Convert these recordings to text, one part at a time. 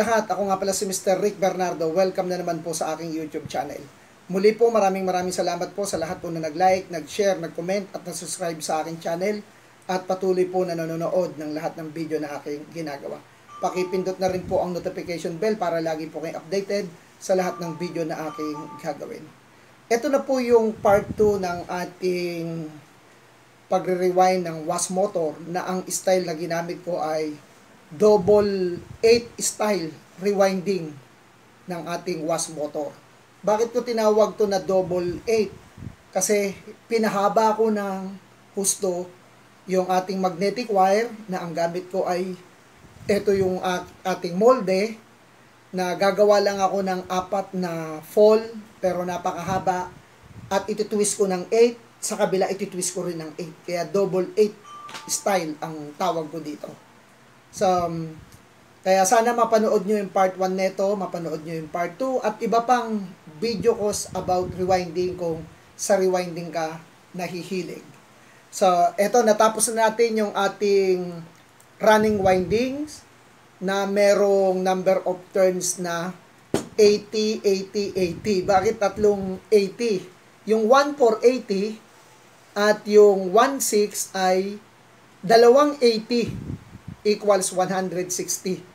lahat, ako nga pala si Mr. Rick Bernardo. Welcome na naman po sa aking YouTube channel. Muli po, maraming salamat po sa lahat po na nag-like, nag-share, nag-comment at nag-subscribe sa aking channel at patuloy po na nanonood ng lahat ng video na aking ginagawa. Pakipindot na rin po ang notification bell para lagi po kayo updated sa lahat ng video na aking gagawin. Ito na po yung part 2 ng ating pagre-rewind ng WAS motor na ang style na ginamit ko ay double 8 style rewinding ng ating WAS motor. Bakit ko tinawag to na double 8? Kasi pinahaba ko ng husto yung ating magnetic wire na ang gamit ko ay ito yung ating molde na gagawa lang ako ng 4 na fall pero napakahaba at ititwist ko ng 8 sa kabila ititwist ko rin ng 8 kaya double 8 style ang tawag ko dito. So, kaya sana mapanood nyo yung part 1 neto, mapanood nyo yung part 2 at iba pang video ko about rewinding kung sa rewinding ka nahihilig. So, eto natapos na natin yung ating running windings na merong number of turns na 80, 80, 80. Bakit tatlong 80? Yung 1 for 80 at yung 1/6 ay dalawang 80 equals 160.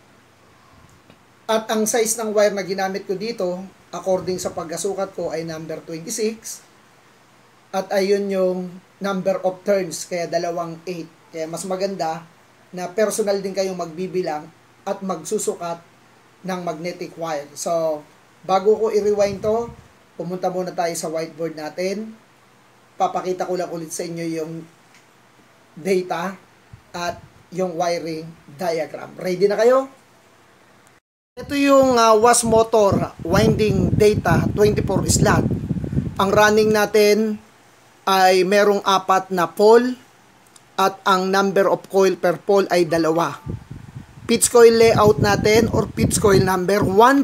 At ang size ng wire na ginamit ko dito, according sa pagkasukat ko, ay number 26. At ayun yung number of turns, kaya dalawang 8. Kaya mas maganda na personal din kayong magbibilang at magsusukat ng magnetic wire. So, bago ko i-rewind to, pumunta muna tayo sa whiteboard natin. Papakita ko lang ulit sa inyo yung data at yung wiring diagram. Ready na kayo? Ito yung WAS motor winding data 24 slot. Ang running natin ay merong 4 na pole at ang number of coil per pole ay 2. Pitch coil layout natin or pitch coil number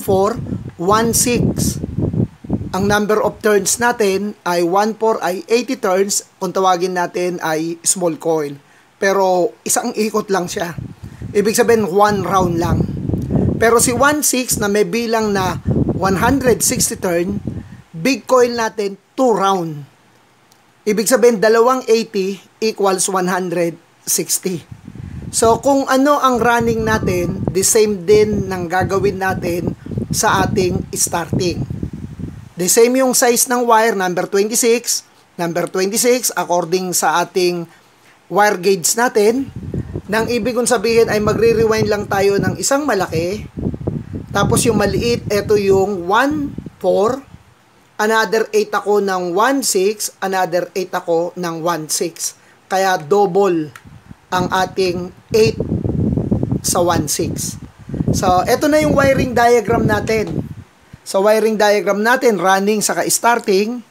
1416. Ang number of turns natin ay 14 ay 80 turns. Kung tawagin natin ay small coil. Pero isang ikot lang siya. Ibig sabihin 1 round lang. Pero si 1/6 na may bilang na 160 turn, big coil natin 2 round. Ibig sabihin dalawang 80 equals 160. So kung ano ang running natin, the same din ng gagawin natin sa ating starting. The same yung size ng wire, number 26. Number 26 according sa ating wire gauge natin. Nang ibig kong sabihin ay magre-rewind lang tayo ng isang malaki. Tapos yung maliit, ito yung 1/4. Another 8 ako ng 1/6. Another 8 ako ng 1/6. Kaya double ang ating 8 sa 1/6. So, ito na yung wiring diagram natin. Sa wiring diagram natin, running saka starting,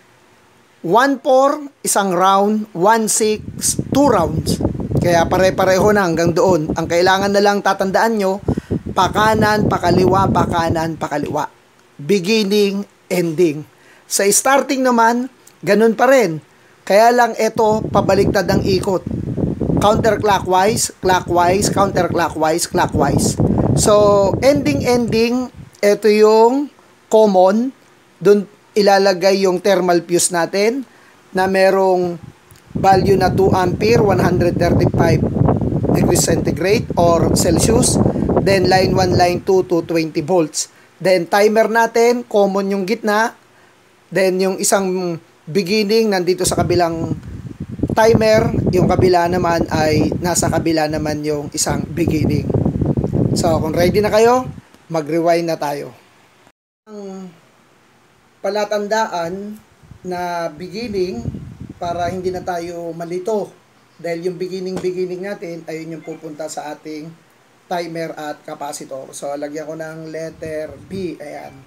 1/4, isang round, 1/6, 2 rounds. Kaya pare-pareho na hanggang doon. Ang kailangan na lang tatandaan nyo, pakanan, pakaliwa, pakanan, pakaliwa. Beginning, ending. Sa starting naman, ganun pa rin. Kaya lang ito, pabaliktad ang ikot. Counterclockwise, clockwise, counterclockwise, clockwise. So, ending, ito yung common. Doon ilalagay yung thermal fuse natin na merong value na 2 ampere, 135 degrees centigrade or Celsius. Then line 1, line 2 to 20 volts. Then timer natin, common yung gitna. Then yung isang beginning nandito sa kabilang timer, yung kabila naman ay nasa kabila naman yung isang beginning. So kung ready na kayo, mag-rewind na tayo. Ang palatandaan na beginning para hindi na tayo malito dahil yung beginning natin ayun yung pupunta sa ating timer at capacitor. So lagyan ko ng letter B, ayan.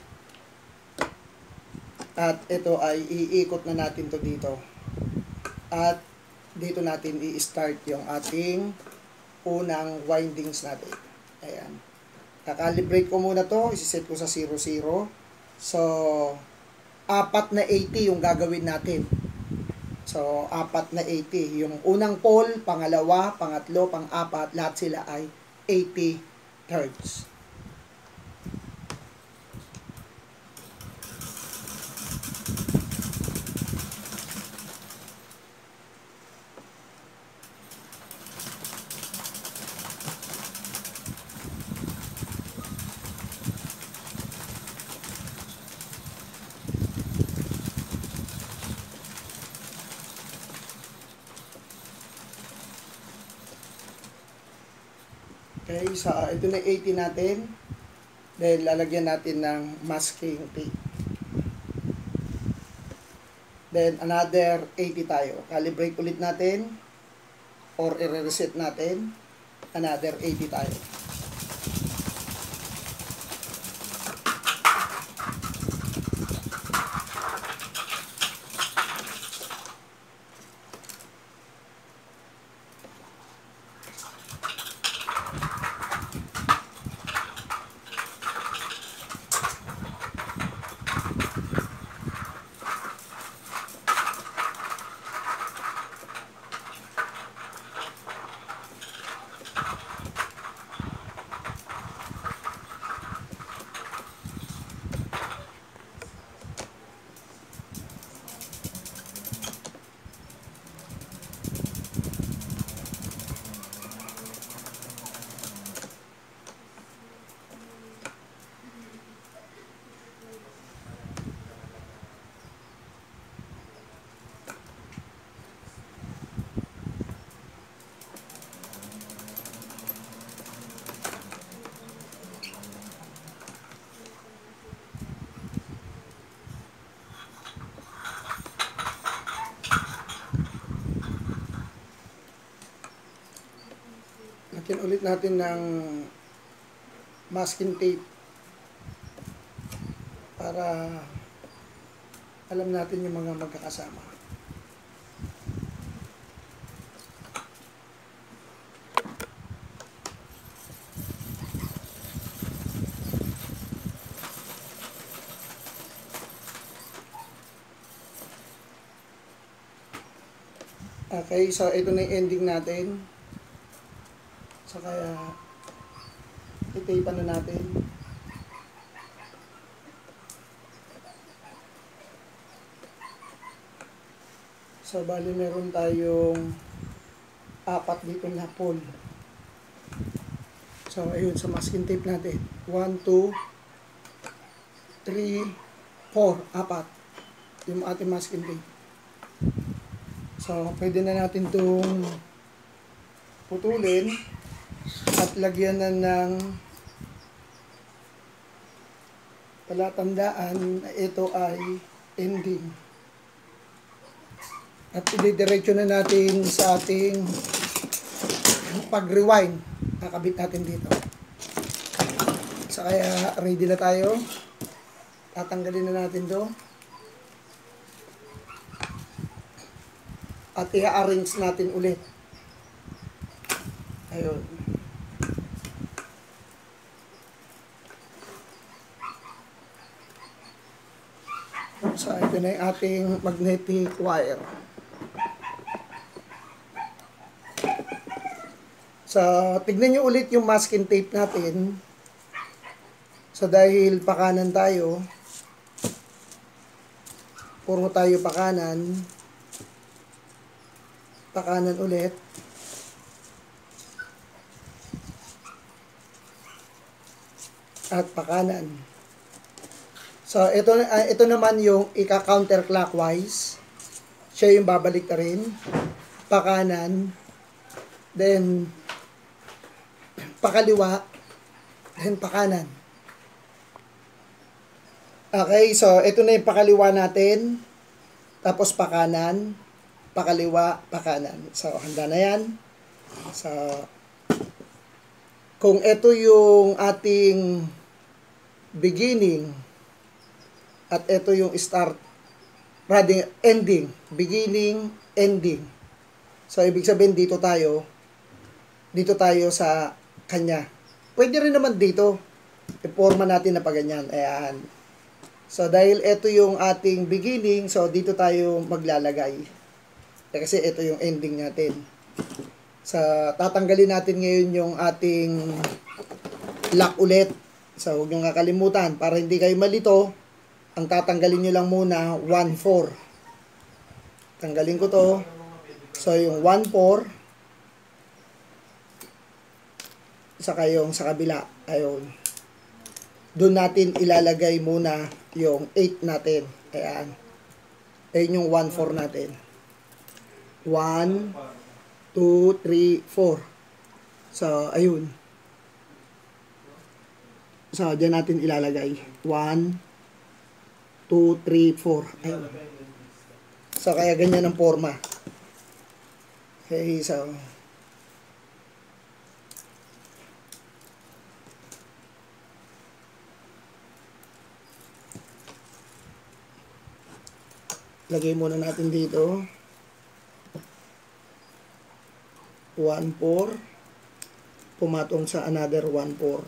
At ito ay iikot na natin to dito. At dito natin i-start yung ating unang windings natin. Ayan. Kakalibrate ko muna to, isi-set ko sa 00. So 4 na 80 yung gagawin natin. So, 4 na 80. Yung unang pole, pangalawa, pangatlo, pang-apat, lahat sila ay 80 hertz. Okay, so ito na 80 natin. Dahil lalagyan natin ng masking tape. Then another 80 tayo. Calibrate ulit natin or i-reset natin. Another 80 tayo. Lagyan ulit natin ng masking tape para alam natin yung mga magkakasama. Okay, so ito na yung ending natin. So kaya itape na natin. So bali meron tayong 4 dito na pole. So ayun, sa masking tape natin. 1, 2, 3, 4, 4 yung ating masking tape. So pwede na natin itong putulin at lagyan na ng palatandaan na ito ay ending. At ididiretso na natin sa ating pag-rewind. Nakabit natin dito. So kaya ready na tayo. Tatanggalin na natin to. At i-arrange natin ulit. Ayun. So, ito na yung ating magnetic wire. So, tignan nyo ulit yung masking tape natin. So, dahil pakanan tayo, puro tayo pakanan ulit. At pakanan. So, ito naman yung ika-counterclockwise. Siya yung babalik na rin. Pakanan. Then, pakaliwa. Then, pakanan. Okay, so, ito na yung pakaliwa natin. Tapos, pakanan. Pakaliwa, pakanan. So, handa na yan. So, kung ito yung ating beginning at ito yung start, ending, beginning, ending. So, ibig sabihin dito tayo sa kanya. Pwede rin naman dito, i-forma natin na paganyan. Ayan. So, dahil ito yung ating beginning, so dito tayo maglalagay. Kasi ito yung ending natin. So, tatanggalin natin ngayon yung ating lock ulit. So, huwag nyo kakalimutan. Para hindi kayo malito, ang tatanggalin nyo lang muna, 1-4. Tanggalin ko to. So, yung 1-4. Saka yung sa kabila. Ayun. Doon natin ilalagay muna yung 8 natin. Ayan. Ayun yung 1-4 natin. 1, 2, 3, 4. So, ayun. So, dyan natin ilalagay. 1, 2, 3, 4. Ayun. So, kaya ganyan ang forma. Okay, so lagay muna natin dito. 1, 4. Pumatong sa another 1, 4.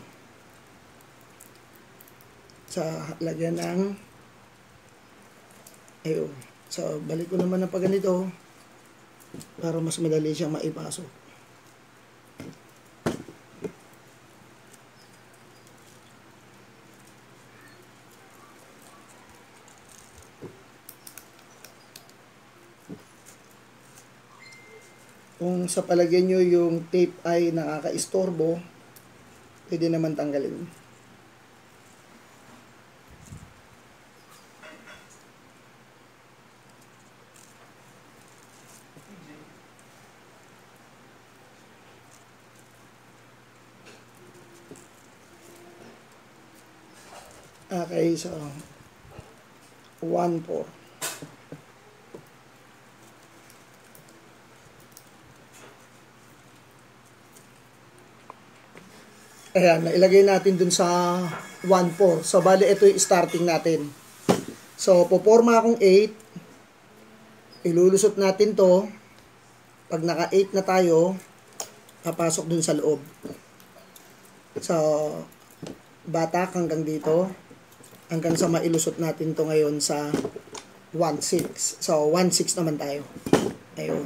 Sa lagyan ng ayun. So, balik ko naman ng pagganito para mas madali siyang maipasok. Kung sa palagay nyo yung tape ay nakaka-istorbo, pwede naman tanggalin. Okay, so 1, 4. Ayan, nailagay natin dun sa 1, 4. So, bali, ito yung starting natin. So, puporma akong 8. Ilulusot natin to. Pag naka 8 na tayo, papasok dun sa loob. So, batak hanggang dito. Hanggang sa mailusot natin to ngayon sa 1, 6. So, 1, 6 naman tayo. Ayun.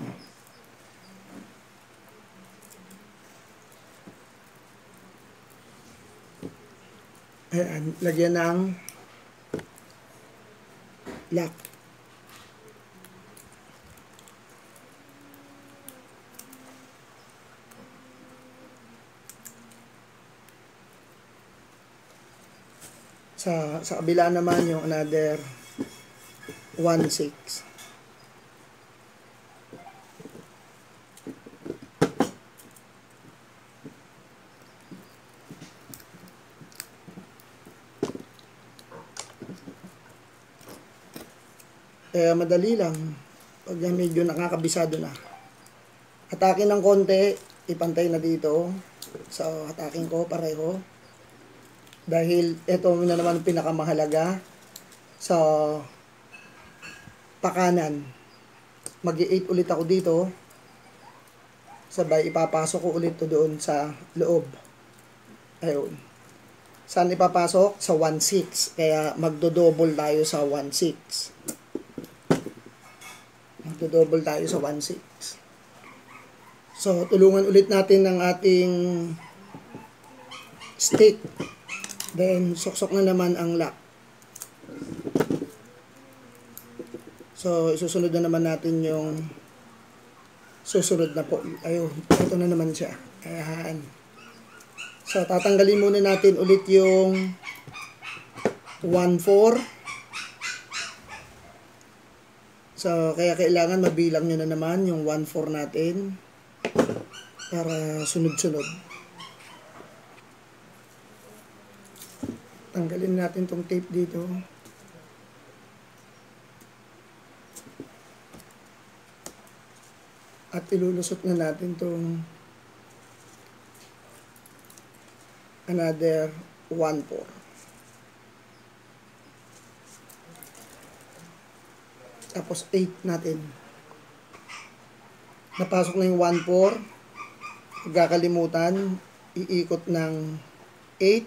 Ayan, lagyan ng lock. Sa kabila naman yung another 1, 6. Kaya madali lang pag medyo nakakabisado na. Hatakin ng konti, ipantay na dito. So, hatakin ko pareho. Dahil ito na naman pinakamahalaga sa pakanan. Mag-i-8 ulit ako dito. Sabay ipapasok ko ulit to doon sa loob. Ayun. Saan ipapasok? Sa 1, 6. Kaya magdo-double tayo sa 1, 6. Magdo-double tayo sa 1, 6. So, tulungan ulit natin ng ating stick. Then, suksok na naman ang lock. So, isusunod na naman natin yung susunod na po. Ayun, ito na naman siya. Ayan. So, tatanggalin muna natin ulit yung 1, 4. So, kaya kailangan mabilang nyo na naman yung 1, 4 natin para sunod-sunod. Tanggalin natin tong tape dito. At ilulusot na natin tong another 1, 4. Tapos 8 natin. Napasok na yung 1, 4. Huwag kakalimutan, iikot ng 8.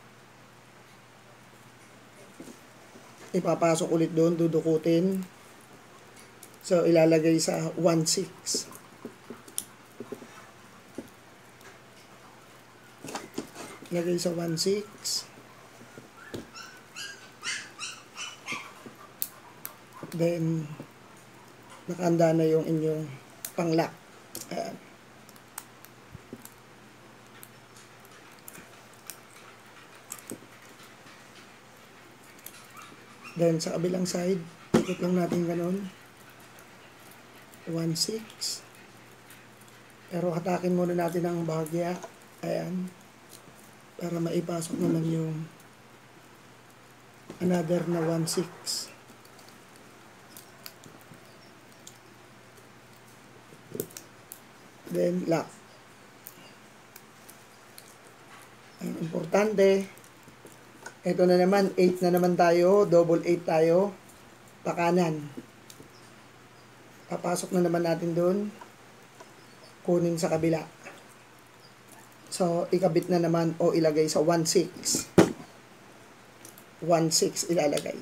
Ipapasok ulit doon, dudukutin. So, ilalagay sa 1, 6. Lagay sa 1, 6. Then, nakahanda na yung inyong pang-lock. Ayan. Then, sa kabilang side, ikot lang natin ganun. 1, 6. Pero hatakin muna natin ang bahagya. Ayan. para maipasok naman yung another na 1.6. Then lock. Ang importante, ito na naman, 8 na naman tayo, double 8 tayo, pakanan. Papasok na naman natin doon, kunin sa kabila. So, ikabit na naman o ilagay sa 1.6. 1.6 ilalagay.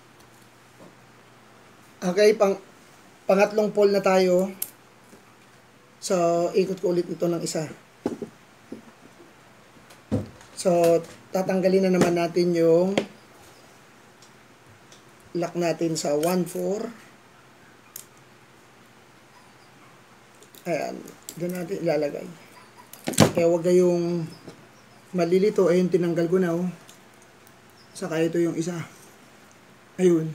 Okay, pangatlong pole na tayo. So, ikot ko ulit ito ng isa. So, tatanggalin na naman natin yung lock natin sa 1.4. Ayan, doon natin ilalagay. Kaya huwag kayong malilito. Ayun, tinanggal ko na. Oh. Saka ito yung isa. Ayun.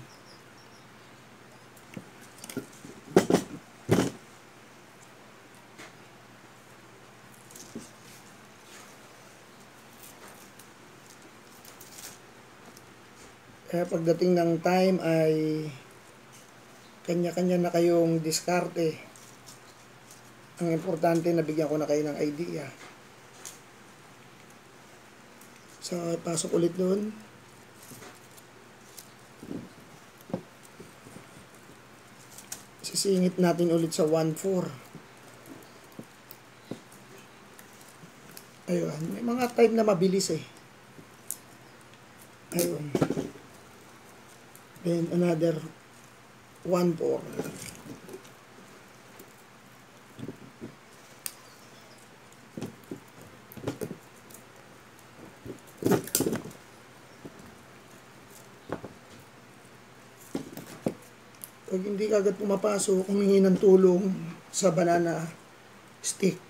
Kaya pagdating ng time ay kanya-kanya na kayong diskarte. Ang importante, nabigyan ko na kayo ng idea. So, pasok ulit doon. Sisingit natin ulit sa 1.4. Ayun. May mga time na mabilis eh. Ayun. Then, another 1.4. Pag hindi kagad pumapasok, humingi ng tulong sa banana stick.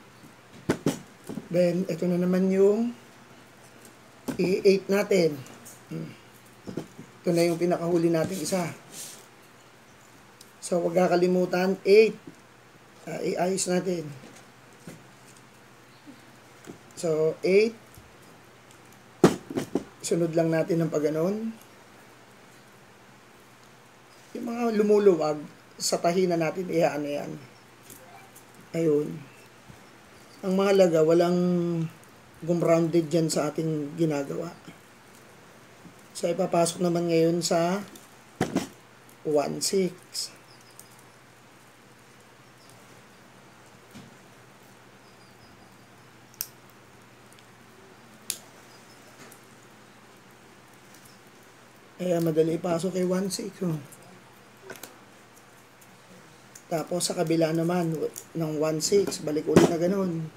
Then, ito na naman yung i-8 natin. Ito na yung pinakahuli nating isa. So, huwag kakalimutan, 8. Iayos natin. So, 8. Sunod lang natin ng pagganon. Yung mga lumuluwag, sa tahina natin, ihaan yan. Ayun. Ang mahalaga, walang gumrounded dyan sa ating ginagawa. So, ipapasok naman ngayon sa 1.6. Kaya madali ipasok kay 1.6. Oh. Tapos sa kabila naman ng 1.6, balik ulit na ganun.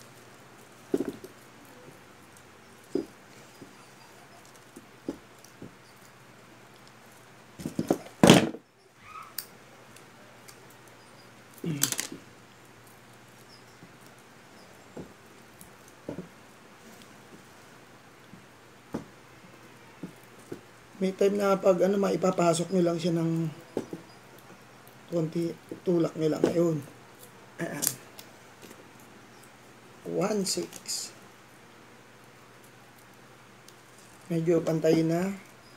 May time na pag maipapasok nyo lang siya ng konti, tulak nyo lang ngayon. 1.6. Medyo pantay na.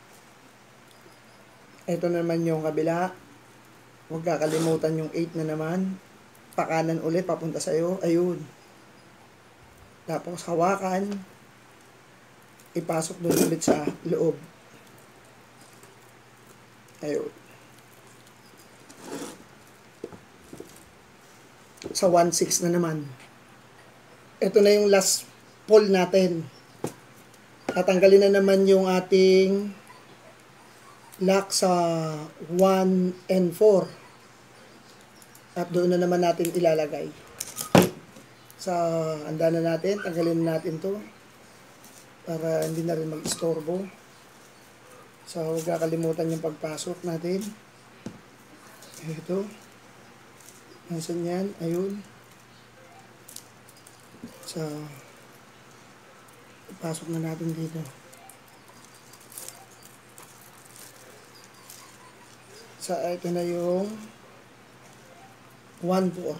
Ito naman yung kabila. Huwag kakalimutan yung 8 na naman. Pakanan ulit, papunta sa'yo. Ayun. Tapos hawakan. Ipasok doon ulit sa loob. Ayun. Sa 1.6 na naman. Ito na yung last pole natin. Tatanggalin na naman yung ating lock sa 1 and 4. At doon na naman natin ilalagay. Sa handa na natin, tanggalin na natin to para hindi na rin mag-istorbo. So, huwag kakalimutan yung pagpasok natin. Ito. Nasaan yan? Ayun. So, pasok na natin dito. So, ito na yung 1.4.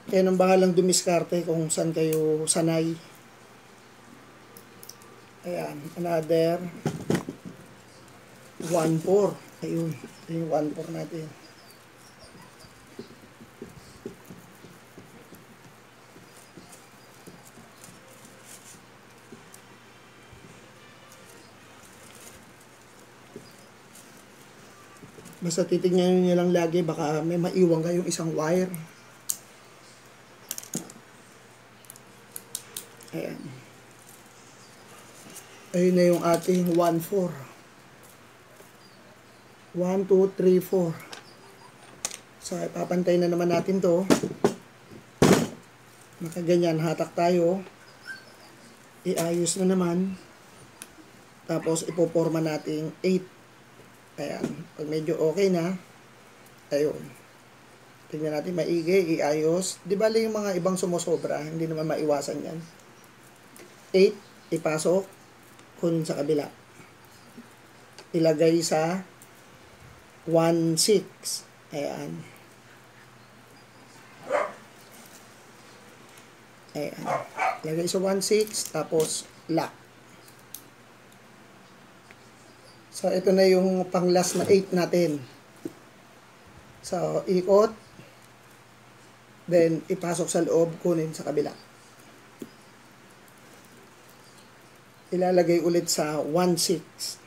Kaya nang bahalang dumiskarte kung saan kayo sanay. Ayan, another 1-4. Ayun, ito yung 1-4 natin. Basta titignan nyo lang lagi, baka may maiwan kayong isang wire. Ayan. Ayun na yung ating 1-4. 1, 2, 3, 4. So, ipapantay na naman natin to. Nakaganyan, hatak tayo. Iayos na naman. Tapos, ipoporma natin 8. Ayan. Pag medyo okay na, ayun. Tingnan natin maigi, iayos. Di ba yung mga ibang sumusobra, hindi naman maiwasan yan. 8, ipasok. Kunin sa kabila. Ilagay sa 1-6. Ayan. Ayan. Ilagay sa 1-6, tapos lock. So, ito na yung pang last na 8 natin. So, ikot. Then, ipasok sa loob, kunin sa kabila. Ilalagay ulit sa 1-6.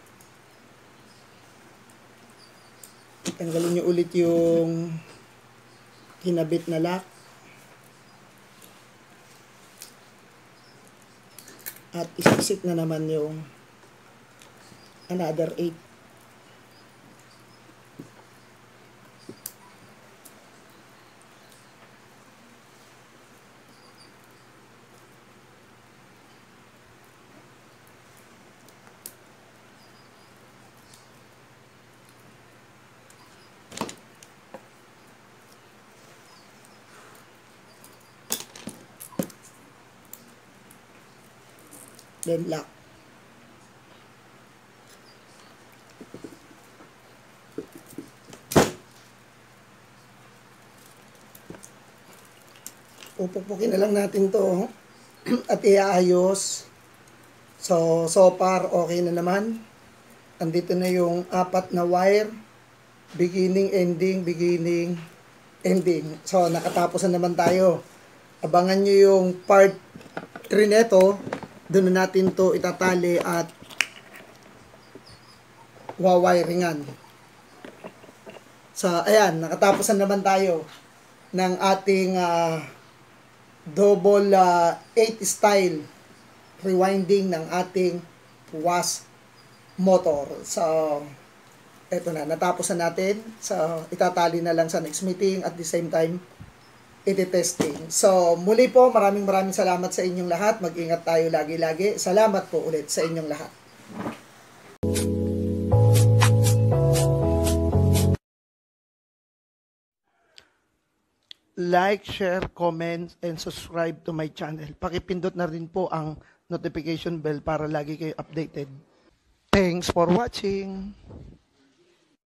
Tanggalin nyo ulit yung kinabit na lock. At isiksik na naman yung another 8. Then lock. Pupukpukin na lang natin to at iayos. So far okay na naman. Andito na yung 4 na wire. Beginning, ending, beginning, ending. So nakatapos na naman tayo. Abangan nyo yung part 3 neto. Doon na natin to itatali at wawiringan. So ayan, nakatapos na naman tayo ng ating double 8 style rewinding ng ating was motor. So, eto na, natapos na natin. So, itatali na lang sa next meeting at the same time, iti-testing. So, muli po, maraming salamat sa inyong lahat. Mag-ingat tayo lagi-lagi. Salamat po ulit sa inyong lahat. Like, share, comment, and subscribe to my channel. Pakipindot na rin po ang notification bell para lagi kayo updated. Thanks for watching.